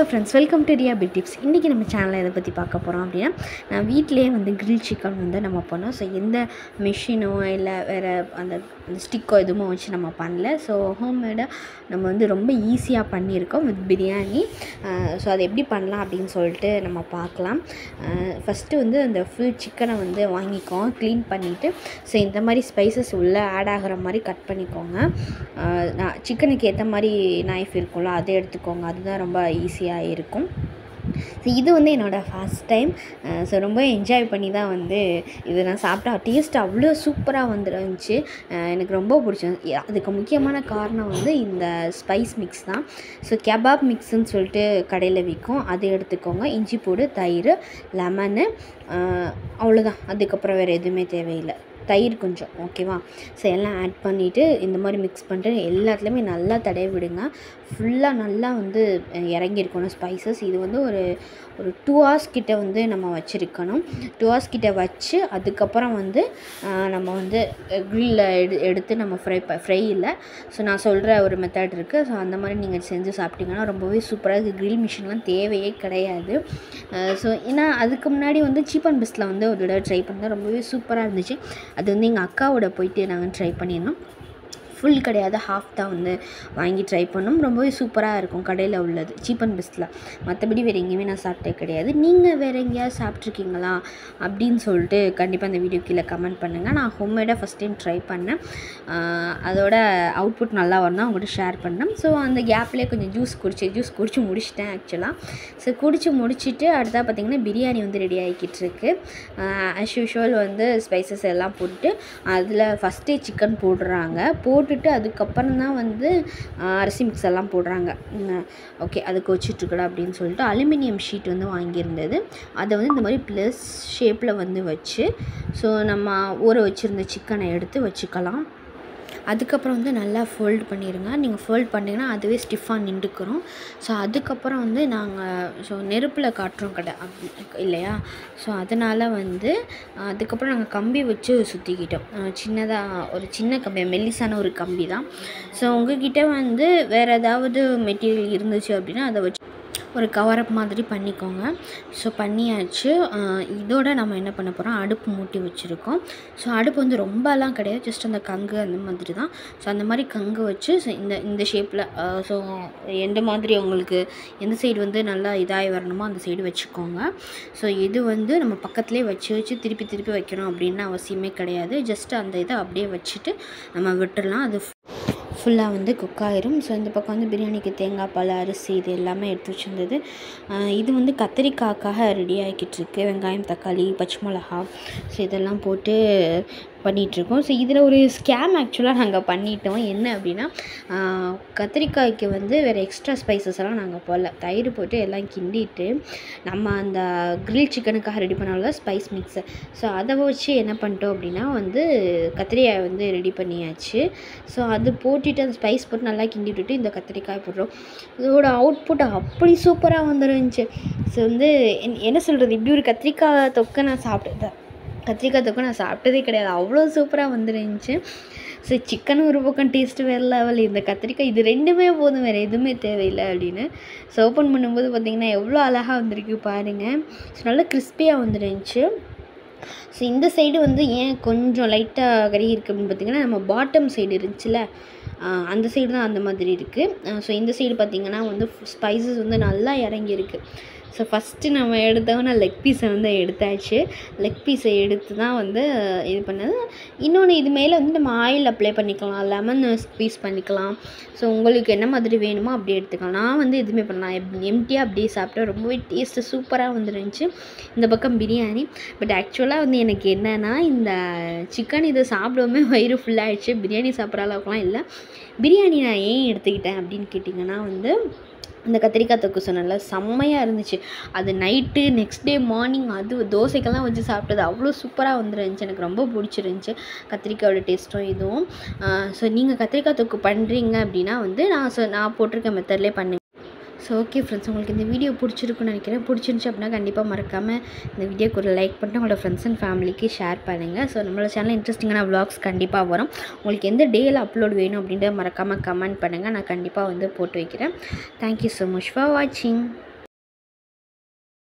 Friends, welcome to Riya bit tips. இன்றைக்கி நம்ம சேனலில் எதை பற்றி பார்க்க போகிறோம் அப்படின்னா, நான் வீட்டிலேயே வந்து கிரில் சிக்கன் வந்து நம்ம பண்ணோம். ஸோ எந்த மிஷினோ இல்லை வேறு அந்த ஸ்டிக்கோ எதுவுமோ வச்சு நம்ம பண்ணல. ஸோ ஹோம்மேடாக நம்ம வந்து ரொம்ப ஈஸியாக பண்ணியிருக்கோம் வித் பிரியாணி. ஸோ அதை எப்படி பண்ணலாம் அப்படின்னு சொல்லிட்டு நம்ம பார்க்கலாம். ஃபஸ்ட்டு வந்து அந்த ஃபுல் சிக்கனை வந்து வாங்கிக்கோங்க, க்ளீன் பண்ணிவிட்டு ஸோ இந்த மாதிரி ஸ்பைசஸ் உள்ளே ஆட் ஆகிற மாதிரி கட் பண்ணிக்கோங்க. சிக்கனுக்கு ஏற்ற மாதிரி நைஃப் இருக்கும்ல, அதை எடுத்துக்கோங்க. அதுதான் ரொம்ப ஈஸியாக இருக்கும். ஸோ இது வந்து என்னோடய ஃபஸ்ட் டைம். ஸோ ரொம்ப என்ஜாய் பண்ணி தான் வந்து இது நான் சாப்பிட்டா. டேஸ்ட் அவ்வளோ சூப்பராக வந்துருந்துச்சு. எனக்கு ரொம்ப பிடிச்சிருந்துச்சு. அதுக்கு முக்கியமான காரணம் வந்து இந்த ஸ்பைஸ் மிக்ஸ் தான். ஸோ கெபாப் மிக்ஸுன்னு சொல்லிட்டு கடையில் விற்கும், அதை எடுத்துக்கோங்க. இஞ்சி பூண்டு, தயிர், லெமனு, அவ்வளோதான். அதுக்கப்புறம் வேறு எதுவுமே தேவையில்லை. தயிர் கொஞ்சம், ஓகேவா? ஸோ எல்லாம் ஆட் பண்ணிவிட்டு இந்த மாதிரி மிக்ஸ் பண்ணிட்டு எல்லாத்துலேயுமே நல்லா தடவி விடுங்க. ஃபுல்லாக நல்லா வந்து இறங்கியிருக்கணும் ஸ்பைசஸ். இது வந்து ஒரு 2 hours கிட்ட வந்து நம்ம வச்சுருக்கணும். 2 hours கிட்ட வச்சு அதுக்கப்புறம் வந்து நம்ம வந்து க்ரில்லில் எடுத்து நம்ம ஃப்ரை இல்லை. ஸோ நான் சொல்கிற ஒரு மெத்தட் இருக்குது. ஸோ அந்த மாதிரி நீங்கள் செஞ்சு சாப்பிட்டிங்கன்னா ரொம்பவே சூப்பராக இருக்குது. க்ரில் மிஷின்லாம் தேவையே கிடையாது. ஸோ ஏன்னா அதுக்கு முன்னாடி வந்து சீப் அண்ட் பெஸ்ட்டில் வந்து ஒரு தடவை ட்ரை பண்ணால் ரொம்பவே சூப்பராக இருந்துச்சு. அது வந்து எங்கள் அக்காவோட போயிட்டு நாங்கள் ட்ரை பண்ணியிருந்தோம். ஃபுல் கிடையாது, ஹாஃப் தான் வந்து வாங்கி ட்ரை பண்ணோம். ரொம்பவே சூப்பராக இருக்கும் கடையில் உள்ளது, சீப் அண்ட் பெஸ்ட்டில். மற்றபடி வேறு எங்கேயுமே நான் சாப்பிட்டே கிடையாது. நீங்கள் வேறு எங்கேயாவது சாப்பிட்ருக்கீங்களா அப்படின்னு சொல்லிட்டு கண்டிப்பாக அந்த வீடியோ கீழே கமெண்ட் பண்ணுங்கள். நான் ஹோம்மேடாக ஃபஸ்ட் டைம் ட்ரை பண்ணேன். அதோட அவுட்புட் நல்லா வரணும் உங்கள்கிட்ட ஷேர் பண்ணேன். ஸோ அந்த கேப்லேயே கொஞ்சம் ஜூஸ் குடிச்சு முடிச்சிட்டேன் ஆக்சுவலாக. ஸோ குடிச்சு முடிச்சுட்டு அடுத்தா பார்த்திங்கன்னா பிரியாணி வந்து ரெடி ஆகிக்கிட்டு இருக்கு. ஆஸ் யூஷுவல் வந்து ஸ்பைசஸ் எல்லாம் போட்டுட்டு அதில் ஃபஸ்ட்டே சிக்கன் போடுறாங்க. போட்டுட்டு அதுக்கப்புறம் தான் வந்து அரிசி மிக்ஸ் எல்லாம் போடுறாங்க. ஓகே, அதுக்கு வச்சுட்ருக்கடா அப்படின்னு சொல்லிட்டு அலுமினியம் ஷீட் வந்து வாங்கியிருந்தது. அதை வந்து இந்த மாதிரி ப்ளஸ் ஷேப்பில் வந்து வச்சு ஸோ நம்ம ஊற வச்சுருந்த சிக்கனை எடுத்து வச்சுக்கலாம். அதுக்கப்புறம் வந்து நல்லா ஃபோல்ட் பண்ணிடுங்க. நீங்கள் ஃபோல்ட் பண்ணிங்கன்னா அதுவே ஸ்டிஃபாக நின்றுக்கிறோம். ஸோ அதுக்கப்புறம் வந்து நாங்கள் நெருப்பில் காட்டுறோம் கடை அப்படி இல்லையா? ஸோ அதனால் வந்து அதுக்கப்புறம் நாங்கள் கம்பி வச்சு சுற்றிக்கிட்டோம். சின்னதாக ஒரு சின்ன கம்பி, மெல்லிசான ஒரு கம்பி தான். ஸோ உங்கள்கிட்ட வந்து வேறு ஏதாவது மெட்டீரியல் இருந்துச்சு அப்படின்னா அதை வச்சு ஒரு கவரப் மாதிரி பண்ணிக்கோங்க. ஸோ பண்ணியாச்சு. இதோட நம்ம என்ன பண்ண போகிறோம், அடுப்பு மூட்டி வச்சுருக்கோம். ஸோ அடுப்பு வந்து ரொம்பலாம் கிடையாது, ஜஸ்ட் அந்த கங்கு அந்த மாதிரி தான். ஸோ அந்த மாதிரி கங்கு வச்சு இந்த ஷேப்பில் ஸோ எந்த மாதிரி உங்களுக்கு எந்த சைடு வந்து நல்லா இதாகி வரணுமோ அந்த சைடு வச்சுக்கோங்க. ஸோ இது வந்து நம்ம பக்கத்துலேயே வச்சு திருப்பி வைக்கணும் அப்படின்னு அவசியமே கிடையாது. ஜஸ்ட் அந்த இதை அப்படியே வச்சுட்டு நம்ம விட்டுடலாம். அது ஃபுல்லாக வந்து குக் ஆயிரும். ஸோ இந்த பக்கம் வந்து பிரியாணிக்கு தேங்காய் பால், அரிசி இது எல்லாமே எடுத்து வச்சுருந்தது. இது வந்து கத்திரிக்காய்க்காக ரெடி ஆகிக்கிட்டுருக்கு. வெங்காயம், தக்காளி, பச்சை மிளகா ஸோ இதெல்லாம் போட்டு பண்ணிகிட்ருக்கோம். ஸோ இதில் ஒரு ஸ்கேம் ஆக்சுவலாக நாங்கள் பண்ணிட்டோம். என்ன அப்படின்னா, கத்திரிக்காய்க்கு வந்து வேறு எக்ஸ்ட்ரா ஸ்பைசஸ் எல்லாம் நாங்கள் போடல. தயிர் போட்டு எல்லாம் கிண்டிட்டு நம்ம அந்த கிரில் சிக்கனுக்காக ரெடி பண்ணாலும் ஸ்பைஸ் மிக்ஸு. ஸோ அதை வச்சு என்ன பண்ணிட்டோம் அப்படின்னா வந்து கத்திரிக்காய் வந்து ரெடி பண்ணியாச்சு. ஸோ அது போட்டுட்டு அந்த ஸ்பைஸ் போட்டு நல்லா கிண்டி விட்டுட்டு இந்த கத்திரிக்காய் போடுறோம். இதோட அவுட்புட் அப்படி சூப்பராக வந்துருந்துச்சு. ஸோ வந்து என்ன சொல்கிறது, இப்படி ஒரு கத்திரிக்காய் தொக்கை நான் சாப்பிட்டதே கிடையாது. அவ்வளோ சூப்பராக வந்துருந்துச்சு. ஸோ சிக்கன் ஒரு பக்கம் டேஸ்ட்டு வேறு லெவல், இந்த கத்திரிக்காய் இது ரெண்டுமே போதும், வேறு எதுவுமே தேவையில்லை அப்படின்னு. ஸோ ஓப்பன் பண்ணும்போது பார்த்திங்கன்னா எவ்வளோ அழகாக வந்திருக்கு பாருங்கள். ஸோ நல்லா கிறிஸ்பியாக வந்துருந்துச்சு. ஸோ இந்த சைடு வந்து ஏன் கொஞ்சம் லைட்டாக கறி இருக்குது அப்படின்னு பார்த்திங்கன்னா, நம்ம பாட்டம் சைடு இருந்துச்சுல அந்த சைடு தான் அந்த மாதிரி இருக்குது. ஸோ இந்த சைடு பார்த்திங்கன்னா வந்து ஸ்பைசஸ் வந்து நல்லா இறங்கியிருக்கு. ஸோ ஃபஸ்ட்டு நம்ம எடுத்தோன்னா லெக் பீஸை வந்து எடுத்தாச்சு. லெக் பீஸை எடுத்து தான் வந்து இது பண்ணது. இன்னொன்று, இது மேலே வந்து நம்ம ஆயில் அப்ளை பண்ணிக்கலாம், லெமன் ஸ்க்வீஸ் பண்ணிக்கலாம். ஸோ உங்களுக்கு என்ன மாதிரி வேணுமோ அப்படியே எடுத்துக்கலாம். நான் வந்து எதுவுமே பண்ணலாம், எம்டியாக அப்படியே சாப்பிட்டேன். ரொம்பவே டேஸ்ட்டு சூப்பராக வந்துருந்துச்சு. இந்த பக்கம் பிரியாணி. பட் ஆக்சுவலாக வந்து எனக்கு என்னென்னா, இந்த சிக்கன் இதை சாப்பிடவுமே வயிறு ஃபுல்லாகிடுச்சு. பிரியாணி சாப்பிட்ற அளவுக்குலாம் இல்லை. பிரியாணி நான் ஏன் எடுத்துக்கிட்டேன் அப்படின்னு கேட்டிங்கன்னா வந்து, அந்த கத்திரிக்காய் தொக்கு சொன்னல செம்மையாக இருந்துச்சு. அது நைட்டு நெக்ஸ்ட் டே மார்னிங் அது தோசைக்கெல்லாம் வச்சு சாப்பிட்டது அவ்வளோ சூப்பராக வந்துருந்துச்சு. எனக்கு ரொம்ப பிடிச்சிருந்துச்சி கத்திரிக்காயோட டேஸ்ட்டும் இதுவும். ஸோ நீங்கள் கத்திரிக்காய் தொக்கு பண்ணுறீங்க அப்படின்னா வந்து நான் போட்டிருக்க மெத்தட்லேயே பண்ணுங்க. ஸோ ஓகே ஃப்ரெண்ட்ஸ், உங்களுக்கு இந்த வீடியோ பிடிச்சிருக்குன்னு நினைக்கிறேன். பிடிச்சிருந்துச்சி அப்படின்னா கண்டிப்பாக மறக்காமல் இந்த வீடியோக்கு ஒரு லைக் பண்ணிட்டு உங்களோட ஃப்ரெண்ட்ஸ் அண்ட் ஃபேமிலிக்கு ஷேர் பண்ணுங்கள். ஸோ நம்மளோட சேனலில் இன்ட்ரெஸ்டிங்கான vlogs கண்டிப்பாக வரும். உங்களுக்கு எந்த டேயில் அப்லோட் வேணும் அப்படின்றத மறக்காமல் கமெண்ட் பண்ணுங்கள். நான் கண்டிப்பாக வந்து போட்டு வைக்கிறேன். தேங்க்யூ ஸோ மச் ஃபார் வாட்சிங்.